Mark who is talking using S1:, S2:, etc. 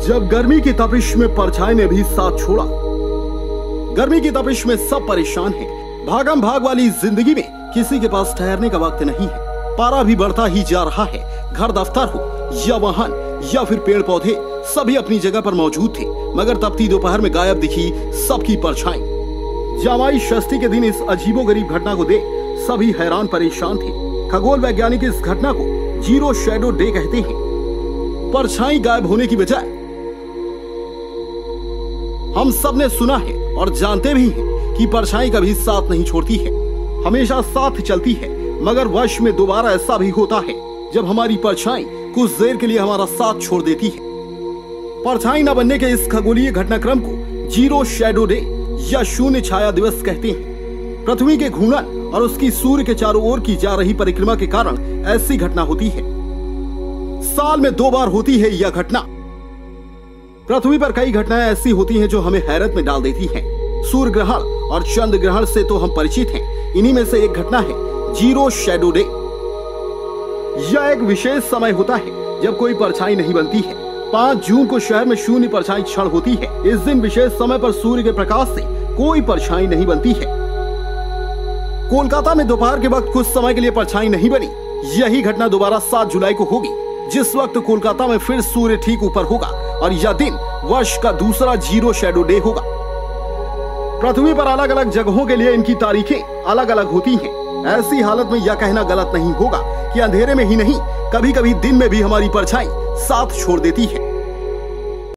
S1: जब गर्मी की तपिश में परछाई ने भी साथ छोड़ा। गर्मी की तपिश में सब परेशान हैं। भागम भाग वाली जिंदगी में किसी के पास ठहरने का वक्त नहीं है। पारा भी बढ़ता ही जा रहा है। घर दफ्तर हो या वाहन या फिर पेड़ पौधे, सभी अपनी जगह पर मौजूद थे, मगर तपती दोपहर में गायब दिखी सबकी परछाई। जामाई षष्ठी के दिन इस अजीबोगरीब घटना को देख सभी हैरान परेशान थे। खगोल वैज्ञानिक इस घटना को जीरो शैडो डे कहते हैं। परछाई गायब होने की बजाय हम सब ने सुना है और जानते भी हैं कि परछाई कभी साथ नहीं छोड़ती है, हमेशा साथ चलती है। मगर वर्ष में दोबारा ऐसा भी होता है जब हमारी परछाई कुछ देर के लिए हमारा साथ छोड़ देती है। परछाई न बनने के इस खगोलीय घटनाक्रम को जीरो शैडो डे या शून्य छाया दिवस कहते हैं। पृथ्वी के घूर्णन और उसकी सूर्य के चारों ओर की जा रही परिक्रमा के कारण ऐसी घटना होती है। साल में 2 बार होती है यह घटना। पृथ्वी पर कई घटनाएं ऐसी होती हैं जो हमें हैरत में डाल देती हैं। सूर्य ग्रहण और चंद्र ग्रहण से तो हम परिचित हैं। इन्हीं में से एक घटना है जीरो शैडो डे। यह एक विशेष समय होता है जब कोई परछाई नहीं बनती है। 5 जून को शहर में शून्य परछाई क्षण होती है। इस दिन विशेष समय पर सूर्य के प्रकाश से कोई परछाई नहीं बनती है। कोलकाता में दोपहर के वक्त कुछ समय के लिए परछाई नहीं बनी। यही घटना दोबारा 7 जुलाई को होगी, जिस वक्त कोलकाता में फिर सूर्य ठीक ऊपर होगा और यह दिन वर्ष का दूसरा जीरो शैडो डे होगा। पृथ्वी पर अलग अलग जगहों के लिए इनकी तारीखें अलग अलग होती हैं। ऐसी हालत में यह कहना गलत नहीं होगा कि अंधेरे में ही नहीं, कभी कभी दिन में भी हमारी परछाई साथ छोड़ देती है।